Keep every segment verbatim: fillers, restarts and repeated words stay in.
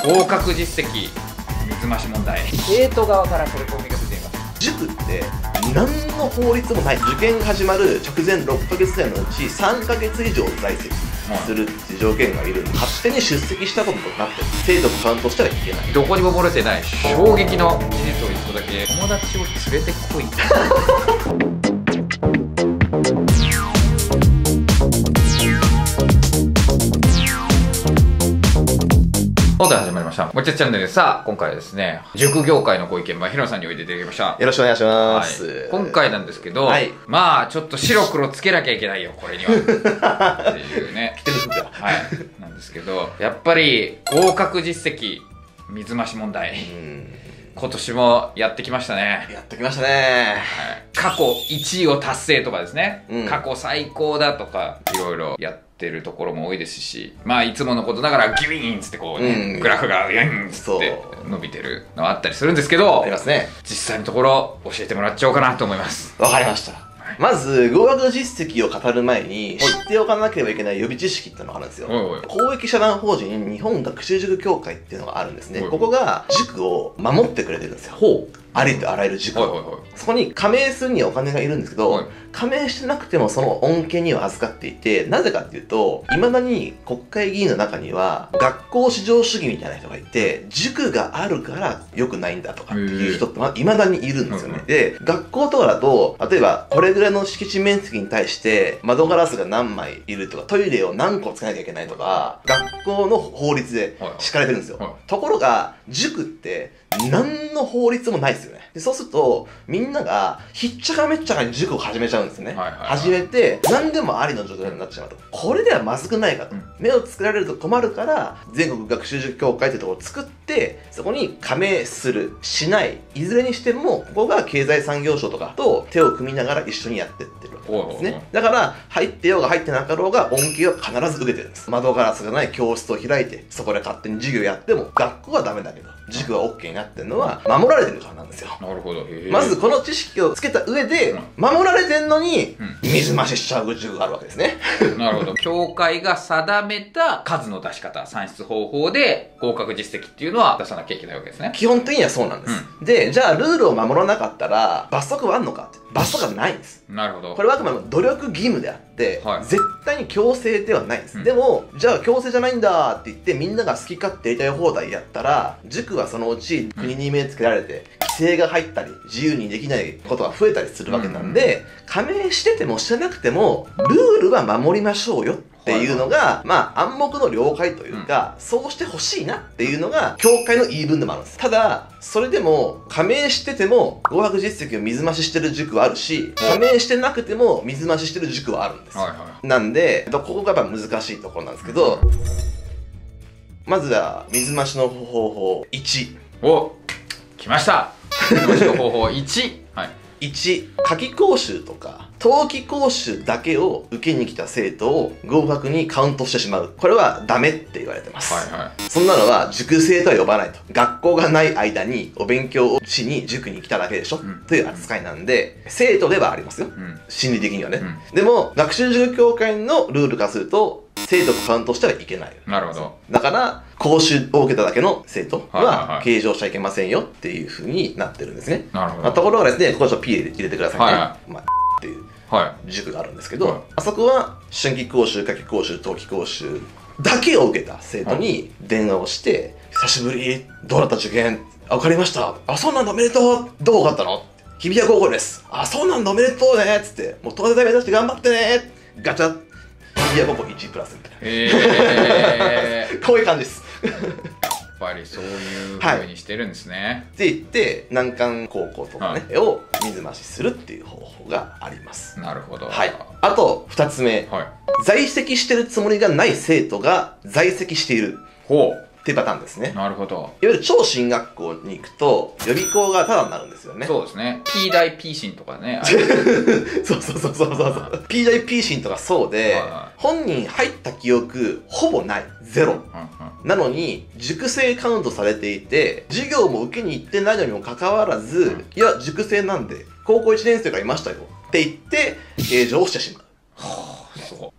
合格実績水増し問題、生徒側からこれ攻撃が出ています。 塾って何の法律もない。受験が始まる直前ろっかげつぐらいのうちさんかげつ以上在籍するっていう条件がいるんで、勝手に出席したことになってる。生徒とカウントしてはいけない。 どこにも漏れてない衝撃の事実を一個だけ、友達を連れてこい本題始まりました。もちゃチャンネル。さあ、今回はですね、塾業界のご意見、まあ、平野さんにおいでいただきました。 よろしくお願いします。 はい、今回なんですけど、はい、まあ、ちょっと白黒つけなきゃいけないよ、これには。っていうね。 着てる服が。 はい。なんですけど、やっぱり、合格実績、水増し問題。今年もやってきましたね。 やってきましたね。 はい、過去いちいを達成とかですね。うん、過去最高だとか、いろいろやってるところも多いですし、まあいつものことながらギュイーンっつってこうね、うん、グラフがギュイーンっつって伸びてるのはあったりするんですけど、 ありますね。 実際のところ教えてもらっちゃおうかなと思います。 わかりました。まず合格実績を語る前に知っておかなければいけない予備知識っていうのがあるんですよ。公益社団法人日本学習塾協会っていうのがあるんですね。ここが塾を守ってくれてるんですよ。ほう。ありとあらゆる塾を。そこに加盟するにはお金がいるんですけど、加盟してなくてもその恩恵には預かっていて、なぜかっていうと、未だに国会議員の中には学校至上主義みたいな人がいて、塾があるから良くないんだとかっていう人って未だにいるんですよね。で、学校とかだと、例えばこれぐらいの敷地面積に対して窓ガラスが何枚いるとか、トイレを何個つけなきゃいけないとか、学校の法律で敷かれてるんですよ。ところが、塾って何の法律もないですよね。で、そうすると、みんなが、ひっちゃかめっちゃかに塾を始めちゃうんですね。始めて、何でもありの状態になってしまうと。これではまずくないかと。うん、目をつけられると困るから、全国学習塾協会というところを作って、そこに加盟する、しない、いずれにしても、ここが経済産業省とかと手を組みながら一緒にやってってるわけなんですね。だから、入ってようが入ってなかろうが、恩恵は必ず受けてるんです。窓ガラスがない教室を開いて、そこで勝手に授業やっても、学校はダメだけど、塾は OK になってるのは、守られてるからなんですよ。 なるほど。 まずこの知識をつけた上で、守られてんのに、水増ししちゃう塾があるわけですね。 なるほど。協会が定めた数の出し方、算出方法で合格実績っていうのは出さなきゃいけないわけですね。 基本的にはそうなんです。うん、で、じゃあルールを守らなかったら、罰則はあんのかって。罰則はないんです。 なるほど。 これはあくまでも努力義務であって、はい、絶対に強制ではないんです。うん、でも、じゃあ強制じゃないんだって言って、みんなが好き勝手やりたい放題やったら、塾はそのうち国に目つけられて、規制が入ったり、自由にできないことが増えたりするわけなんで、うん、加盟しててもしてなくても、ルールは守りましょうよっていうのが、まあ暗黙の了解というか、うん、そうしてほしいなっていうのが、協会の言い分でもあるんです。ただ、それでも、加盟してても、合格実績を水増ししてる塾はあるし、加盟してなくても水増ししてる塾はあるんです。はいはい、なんで、ここがやっぱ難しいところなんですけど、まずは、水増しの方法いち。 お、来ました水増しの方法いち。はい。 いち、夏季講習とか、冬季講習だけを受けに来た生徒を合格にカウントしてしまう。これはダメって言われてます。はいはい。そんなのは塾生とは呼ばないと。学校がない間にお勉強をしに塾に来ただけでしょ、うん、という扱いなんで、生徒ではありますよ。うん、心理的にはね。うん、でも、学習塾協会のルール化すると、生徒とカウントしてはいけない。なるほど。だから、講習を受けただけの生徒は計上しちゃいけませんよっていう風になってるんですね。なるほど。ところがですね、ここちょっと P 入れてくださいね。はいはい、まあ、っていう塾があるんですけど、はい、あそこは春季講習、夏季講習、冬季講習だけを受けた生徒に電話をして、はい、久しぶり、どうだった受験？あ、わかりました。あ、そうなんだ、おめでとう。どう分かったの？日比谷高校です。あ、そうなんだ、おめでとうね。つって、もう東大目指して頑張ってね。ガチャ。日比谷高校いちプラスみたいな。えー、こういう感じです。 やっぱりそういう風にしてるんですね。はい、 って言って難関高校とかね、はい、を水増しするっていう方法があります。 なるほど。 はい。あとふたつめ、はい、在籍してるつもりがない生徒が在籍している。ほう。っていうパターンですね。なるほど。いわゆる超進学校に行くと予備校がタダになるんですよね。 そうですね。P 大 P 進とかね。 そうそうそうそうそう。P 大 P 進とかそうで、本人入った記憶ほぼない。ゼロ。なのに、塾生カウントされていて、授業も受けに行ってないのにもかかわらず、うん、いや、塾生なんで、高校いちねん生がいましたよ。って言って、計上をしてしまう。はぁ、そう。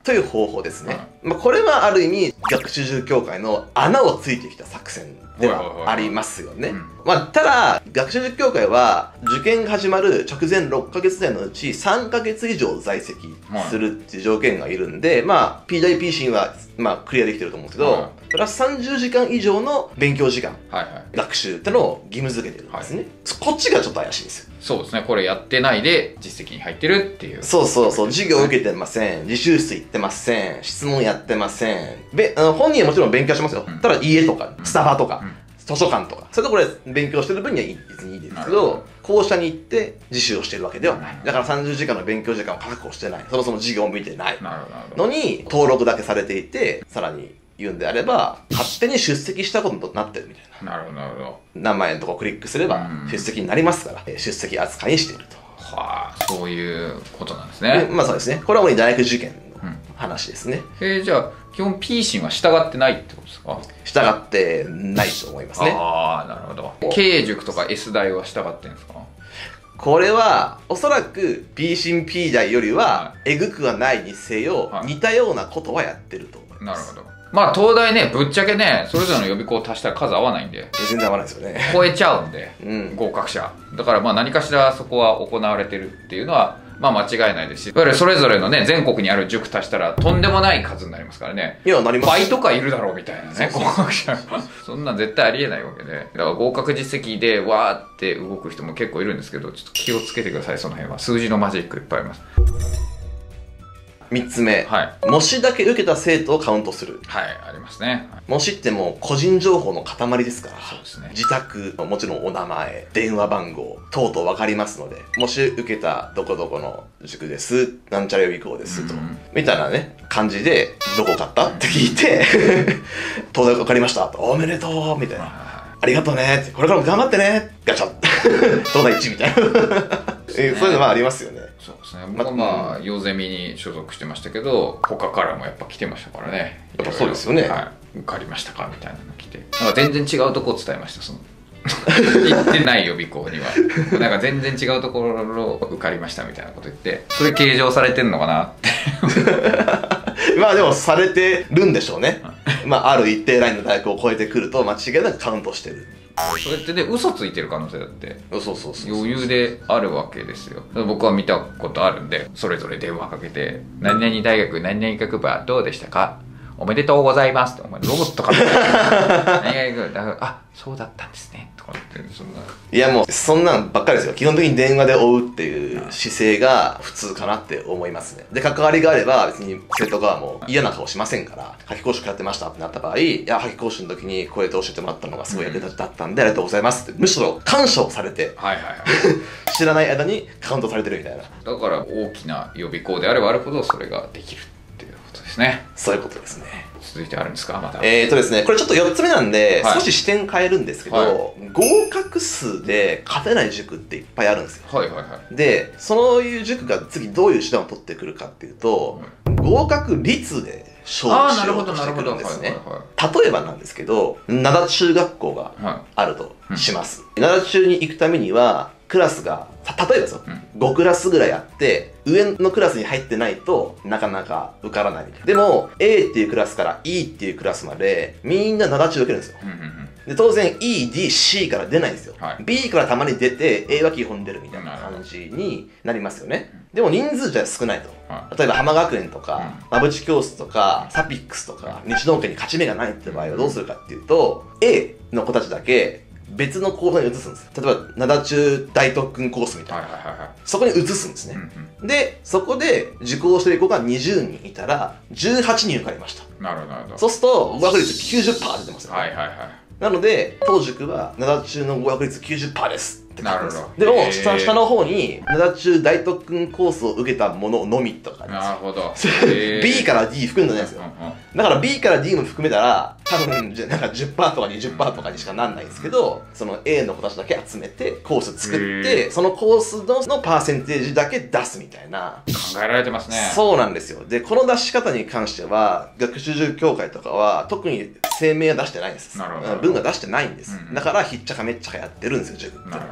という方法ですね。まあこれはある意味学習塾協会の穴をついてきた作戦ではありますよね。まあただ学習塾協会は受験が始まる直前ろっかげつ内のうちさんかげつ以上在籍するっていう条件がいるんで、まあ ピーダイピーシー はまあクリアできてると思うんですけど、プラスさんじゅうじかん以上の勉強時間、学習ってのを義務付けてるんですね。こっちがちょっと怪しいんですよ。 そうですね。これやってないで実績に入ってるっていう。 そうそうそう。授業受けてません。自習室行ってません。質問やってません。べあの本人はもちろん勉強しますよ。うん、ただ家とか、スタバとか、うん、図書館とか、そういうところで勉強してる分には別にいいですけど、校舎に行って自習をしてるわけではない。だからさんじゅうじかんの勉強時間を確保してない。そもそも授業を見てない。のに、登録だけされていて、さらに言うんであれば、勝手に出席したことになってるみたいな。 なるほど、なるほど。 何万円とかをクリックすれば出席になりますから、出席扱いにしていると。 はあ、そういうことなんですね。 まあそうですね。これはもう大学受験の話ですね。 うん、えー、じゃあ、基本 P 審は従ってないってことですか？ 従ってないと思いますね。 ああ、なるほど。K 塾とか S 大は従ってるんですか？ これはおそらく P 審 P 大よりはえぐくはないにせよ、はい、似たようなことはやってると思います。 なるほど。まあ東大ね、ぶっちゃけね、それぞれの予備校を足したら数合わないんで。 全然合わないですよね。 超えちゃうんで、 うん、 合格者。だからまあ何かしらそこは行われてるっていうのは、まあ間違いないですし、いわゆるそれぞれのね、全国にある塾足したらとんでもない数になりますからね。 いや、なります。 倍とかいるだろうみたいなね、合格者。そんなん絶対ありえないわけで。だから合格実績でわーって動く人も結構いるんですけど、ちょっと気をつけてください、その辺は。数字のマジックいっぱいあります。 みっつめ、 はい、 模試だけ受けた生徒をカウントする。 はい、ありますね。 模試ってもう個人情報の塊ですから、 そうですね、 自宅、もちろんお名前、電話番号、等々分かりますので、模試受けたどこどこの塾です、なんちゃら予備校です、と、みたいなね、感じで、どこ買ったって聞いて、東大分かりました、おめでとうみたいな。ありがとうねって、これからも頑張ってねガチャ東大いちみたいな。えそういうのはありますよね。 そうですね。僕はまあ、ヨゼミに所属してましたけど、他からもやっぱ来てましたからね。 やっぱそうですよね。 はい。受かりましたかみたいなの来て。なんか全然違うとこを伝えました、その。行ってない予備校には。なんか全然違うところを受かりましたみたいなこと言って、それ計上されてんのかなって。 まあでもされてるんでしょうね。まあある一定ラインの大学を超えてくると間違いなくカウントしてる。 それってね、嘘ついてる可能性だってそうそうそう余裕であるわけですよ。僕は見たことあるんで、それぞれ電話かけて「何々大学何々学部はどうでしたか？おめでとうございます」って「お前ロボットか」何々学部あそうだったんですね」とかってそんな。 いやもうそんなんばっかりですよ。基本的に電話で追うっていう姿勢が普通かなって思いますね。で関わりがあれば別に生徒側も嫌な顔しませんから、夏期講習やってましたってなった場合、いや夏期講習の時にこうやって教えてもらったのがすごい役立ちだったんで、うん、ありがとうございますってむしろ感謝をされて、 はいはいはい知らない間にカウントされてるみたいな。 だから大きな予備校であればあるほどそれができるっていうことですね。 そういうことですね。 続いてあるんですかまた。 えーとですね、これちょっとよっつめなんで、はい、少し視点変えるんですけど、はい、合格数で勝てない塾っていっぱいあるんですよ。 はいはいはい。 で、そういう塾が次どういう手段を取ってくるかっていうと、うん、合格率で勝負しようとしてくるんですね。例えばなんですけど、灘中学校があるとします。はい、うん、灘中に行くためには、クラスが、例えばですよ、うん、ごクラスぐらいあって、上のクラスに入ってないとなかなか受からないみたいな。でも A っていうクラスから E っていうクラスまでみんな灘中受けるんですよ。で当然 イーディーシー から出ないんですよ、はい、B からたまに出て A は基本出るみたいな感じになりますよね。でも人数じゃ少ないと、はい、例えば浜学園とか馬淵教室とかサピックスとか日農研に勝ち目がないって場合はどうするかっていうと A の子たちだけ別のコースに移すんですよ。例えば灘中大特訓コースみたいな、そこに移すんですね、うんうん、でそこで受講している子がにじゅうにんいたらじゅうはちにん受かりました。 なるほどなるほど。 そうすると合格率 きゅうじゅっパーセント 出てますよね。 はいはいはい。 なので当塾は灘中の合格率 きゅうじゅっパーセント ですって書くんですよ。でも下下の方に灘中大特訓コースを受けたもののみとかですよ。 なるほど。 B から D 含んでないんですよ。だから B から D も含めたら多分じゃなんか じゅっパーセント とか にじゅっパーセント とかにしかなんないんですけど、その A の子たちだけ集めてコース作ってそのコース の, のパーセンテージだけ出すみたいな。 考えられてますね。 そうなんですよ。でこの出し方に関しては学習塾協会とかは特に声明は出してないんです。文が出してないんです。だからひっちゃかめっちゃかやってるんですよ塾って。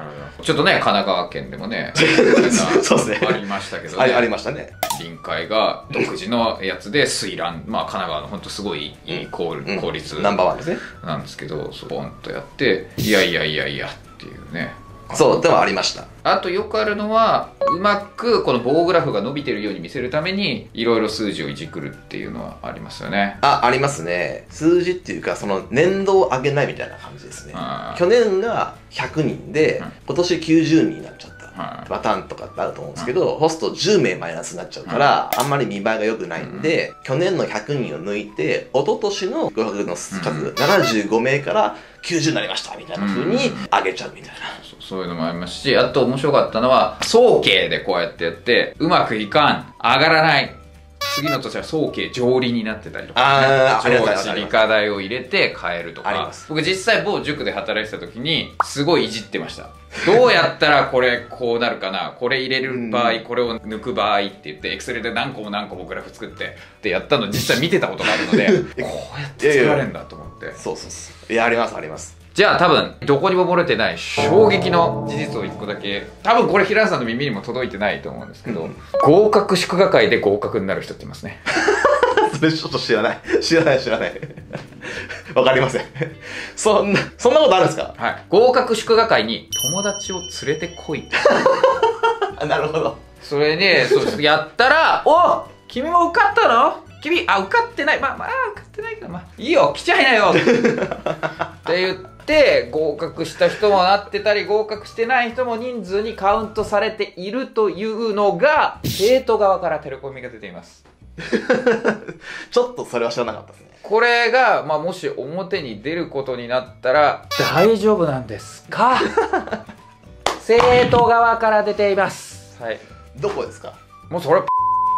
ちょっとね神奈川県でもねそうですねありましたけどね。 ありましたね。 臨海が独自のやつで水卵、まあ神奈川の本当すごいいい効率ナンバーワンですねなんですけど、ポンとやっていやいやいやいやっていうね。 そうでもありました。 あとよくあるのはうまくこの棒グラフが伸びてるように見せるためにいろいろ数字をいじくるっていうのはありますよね。 あありますね。数字っていうかその年度を上げないみたいな感じですね。去年がひゃくにんで、うん、今年きゅうじゅうにんになっちゃったパターンとかってあると思うんですけど、そうするとじゅうめいマイナスになっちゃうから、あんまり見栄えが良くないんで、去年のひゃくにんを抜いて一昨年の合格の数ななじゅうごめいからきゅうじゅうになりましたみたいな風に上げちゃうみたいな、 そういうのもありますし、あと面白かったのは早慶でこうやってやってうまくいかん、上がらない、次の年は早慶上理になってたりとか、 あ上智理科大を入れて変えるとか。僕実際某塾で働いてた時にすごいいじってました。どうやったらこれこうなるかな、これ入れる場合これを抜く場合って言ってエクセルで何個も何個もグラフ作ってってやったの実際見てたことがあるのでこうやって作られるんだと思って。 そうそうそう、いやありますあります。 じゃあ多分どこにも漏れてない衝撃の事実をいっこだけ、多分これ平原さんの耳にも届いてないと思うんですけど、うん、合格祝賀会で合格になる人っていますね。 それちょっと知らない知らない知らないわかりません。そんなそんなことあるんですか？ はい、合格祝賀会に友達を連れてこいなるほど。 それで、そうですやったら「お君も受かったの？君あ受かってない、まあまあ受かってないけどまあいいよ来ちゃいなよ」って言って合格した人もなってたり合格してない人も人数にカウントされているというのが生徒側からテレコミが出ています。 ちょっとそれは知らなかったですね。 これが、まあ、もし表に出ることになったら大丈夫なんですか？生徒側から出ています。はい。 どこですか？ もうそれ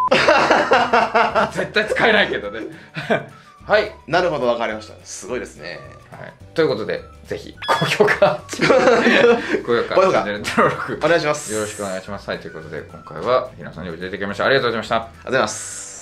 絶対使えないけどね。はい。 なるほど、わかりました。すごいですね。 はい。ということで、ぜひ高評価、高評価、チャンネル登録お願いします。 よろしくお願いします。はい。ということで、今回は平野さんにおいていただきました。ありがとうございました。ありがとうございます。